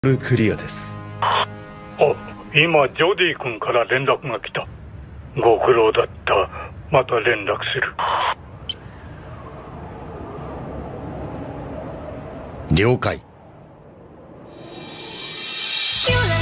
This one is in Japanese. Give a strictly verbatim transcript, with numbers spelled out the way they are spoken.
クリアです。 あ、今ジョディ君から連絡が来た。ご苦労だった。また連絡する。 了解。